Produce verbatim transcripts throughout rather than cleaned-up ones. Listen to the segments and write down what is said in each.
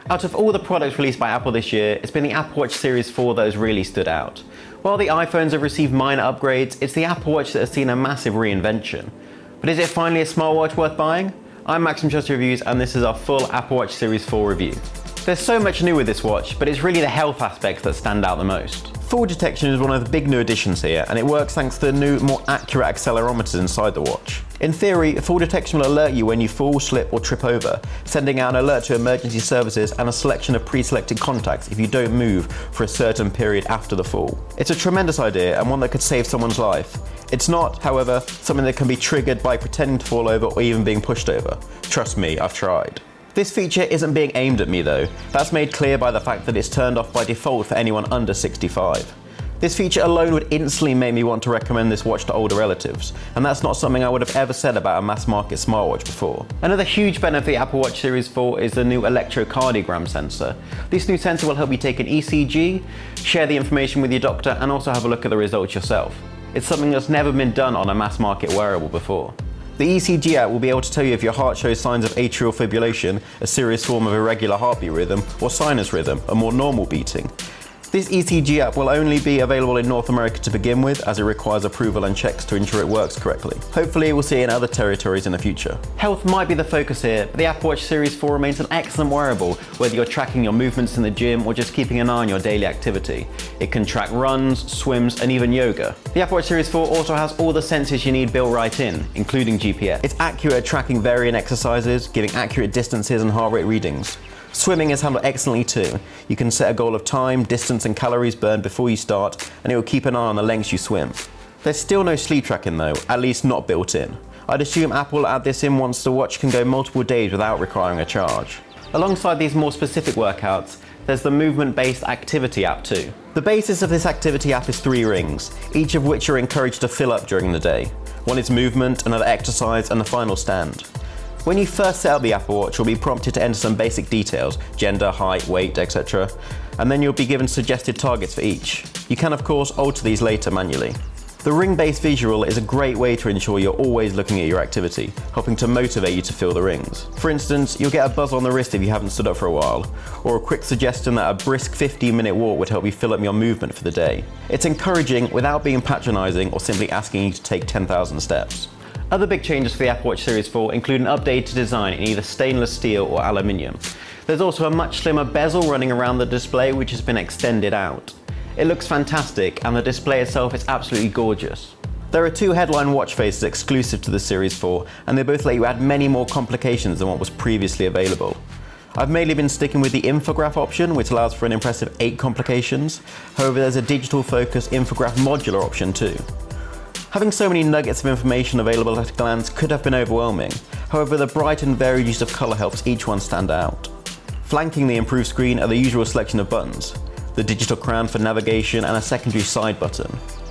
Out of all the products released by Apple this year, it's been the Apple Watch Series four that has really stood out. While the iPhones have received minor upgrades, it's the Apple Watch that has seen a massive reinvention. But is it finally a smartwatch worth buying? I'm Max from Trusted Reviews, and this is our full Apple Watch Series four review. There's so much new with this watch, but it's really the health aspects that stand out the most. Fall detection is one of the big new additions here, and it works thanks to the new, more accurate accelerometers inside the watch. In theory, fall detection will alert you when you fall, slip or trip over, sending out an alert to emergency services and a selection of pre-selected contacts if you don't move for a certain period after the fall. It's a tremendous idea and one that could save someone's life. It's not, however, something that can be triggered by pretending to fall over or even being pushed over. Trust me, I've tried. This feature isn't being aimed at me though. That's made clear by the fact that it's turned off by default for anyone under sixty-five. This feature alone would instantly make me want to recommend this watch to older relatives, and that's not something I would have ever said about a mass market smartwatch before. Another huge benefit of the Apple Watch Series four is the new electrocardiogram sensor. This new sensor will help you take an E C G, share the information with your doctor, and also have a look at the results yourself. It's something that's never been done on a mass market wearable before. The E C G app will be able to tell you if your heart shows signs of atrial fibrillation, a serious form of irregular heartbeat rhythm, or sinus rhythm, a more normal beating. This E C G app will only be available in North America to begin with, as it requires approval and checks to ensure it works correctly. Hopefully we'll see it in other territories in the future. Health might be the focus here, but the Apple Watch Series four remains an excellent wearable, whether you're tracking your movements in the gym or just keeping an eye on your daily activity. It can track runs, swims, and even yoga. The Apple Watch Series four also has all the sensors you need built right in, including G P S. It's accurate at tracking varying exercises, giving accurate distances and heart rate readings. Swimming is handled excellently too. You can set a goal of time, distance and calories burned before you start, and it will keep an eye on the lengths you swim. There's still no sleep tracking though, at least not built in. I'd assume Apple will add this in once the watch can go multiple days without requiring a charge. Alongside these more specific workouts, there's the movement-based activity app too. The basis of this activity app is three rings, each of which are encouraged to fill up during the day. One is movement, another exercise, and the final stand. When you first set up the Apple Watch, you'll be prompted to enter some basic details, gender, height, weight, et cetera, and then you'll be given suggested targets for each. You can of course alter these later manually. The ring-based visual is a great way to ensure you're always looking at your activity, helping to motivate you to fill the rings. For instance, you'll get a buzz on the wrist if you haven't stood up for a while, or a quick suggestion that a brisk fifteen minute walk would help you fill up your movement for the day. It's encouraging without being patronizing or simply asking you to take ten thousand steps. Other big changes for the Apple Watch Series four include an updated design in either stainless steel or aluminium. There's also a much slimmer bezel running around the display, which has been extended out. It looks fantastic, and the display itself is absolutely gorgeous. There are two headline watch faces exclusive to the Series four, and they both let you add many more complications than what was previously available. I've mainly been sticking with the infograph option, which allows for an impressive eight complications. However, there's a digital focus infograph modular option too. Having so many nuggets of information available at a glance could have been overwhelming. However, the bright and varied use of colour helps each one stand out. Flanking the improved screen are the usual selection of buttons, the digital crown for navigation and a secondary side button.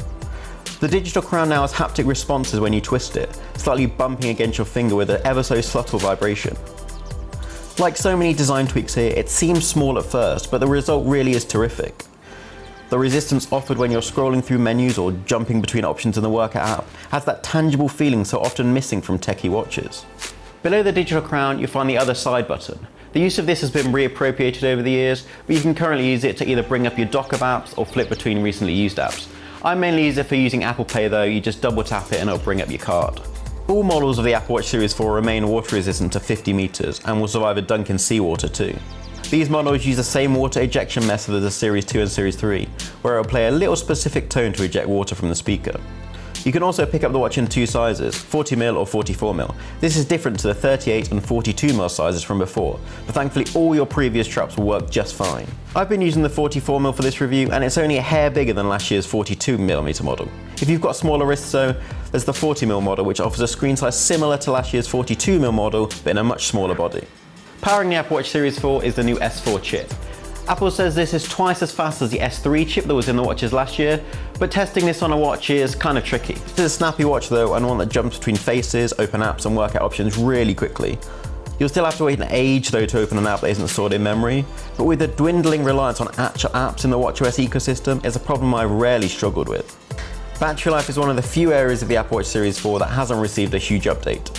The digital crown now has haptic responses when you twist it, slightly bumping against your finger with an ever so subtle vibration. Like so many design tweaks here, it seems small at first, but the result really is terrific. The resistance offered when you're scrolling through menus or jumping between options in the workout app has that tangible feeling so often missing from techie watches. Below the digital crown, you'll find the other side button. The use of this has been reappropriated over the years, but you can currently use it to either bring up your dock of apps or flip between recently used apps. I mainly use it for using Apple Pay though. You just double tap it and it'll bring up your card. All models of the Apple Watch Series four remain water resistant to fifty meters and will survive a dunk in seawater too. These models use the same water ejection method as the Series two and Series three, where it will play a little specific tone to eject water from the speaker. You can also pick up the watch in two sizes, forty millimeter or forty-four millimeter. This is different to the thirty-eight and forty-two millimeter sizes from before, but thankfully all your previous straps will work just fine. I've been using the forty-four millimeter for this review, and it's only a hair bigger than last year's forty-two millimeter model. If you've got smaller wrists though, there's the forty millimeter model, which offers a screen size similar to last year's forty-two millimeter model, but in a much smaller body. Powering the Apple Watch Series four is the new S four chip. Apple says this is twice as fast as the S three chip that was in the watches last year, but testing this on a watch is kind of tricky. This is a snappy watch though, and one that jumps between faces, open apps and workout options really quickly. You'll still have to wait an age though to open an app that isn't stored in memory, but with the dwindling reliance on actual apps in the watchOS ecosystem, it's a problem I've rarely struggled with. Battery life is one of the few areas of the Apple Watch Series four that hasn't received a huge update.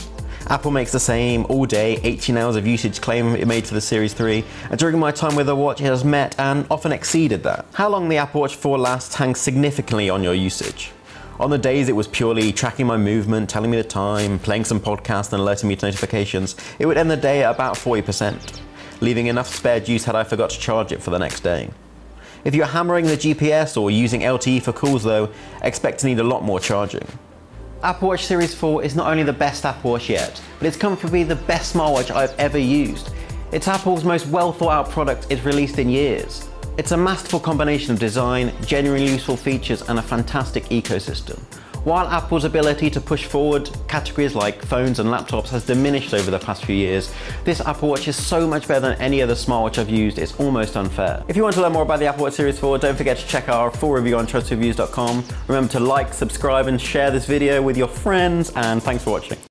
Apple makes the same all-day eighteen hours of usage claim it made for the Series three, and during my time with the watch it has met and often exceeded that. How long the Apple Watch four lasts hangs significantly on your usage. On the days it was purely tracking my movement, telling me the time, playing some podcasts and alerting me to notifications, it would end the day at about forty percent, leaving enough spare juice had I forgot to charge it for the next day. If you're hammering the G P S or using L T E for calls though, expect to need a lot more charging. Apple Watch Series four is not only the best Apple Watch yet, but it's come to be the best smartwatch I've ever used. It's Apple's most well thought out product it's released in years. It's a masterful combination of design, genuinely useful features, and a fantastic ecosystem. While Apple's ability to push forward categories like phones and laptops has diminished over the past few years, this Apple Watch is so much better than any other smartwatch I've used, it's almost unfair. If you want to learn more about the Apple Watch Series four, don't forget to check out our full review on trust reviews dot com. Remember to like, subscribe, and share this video with your friends, and thanks for watching.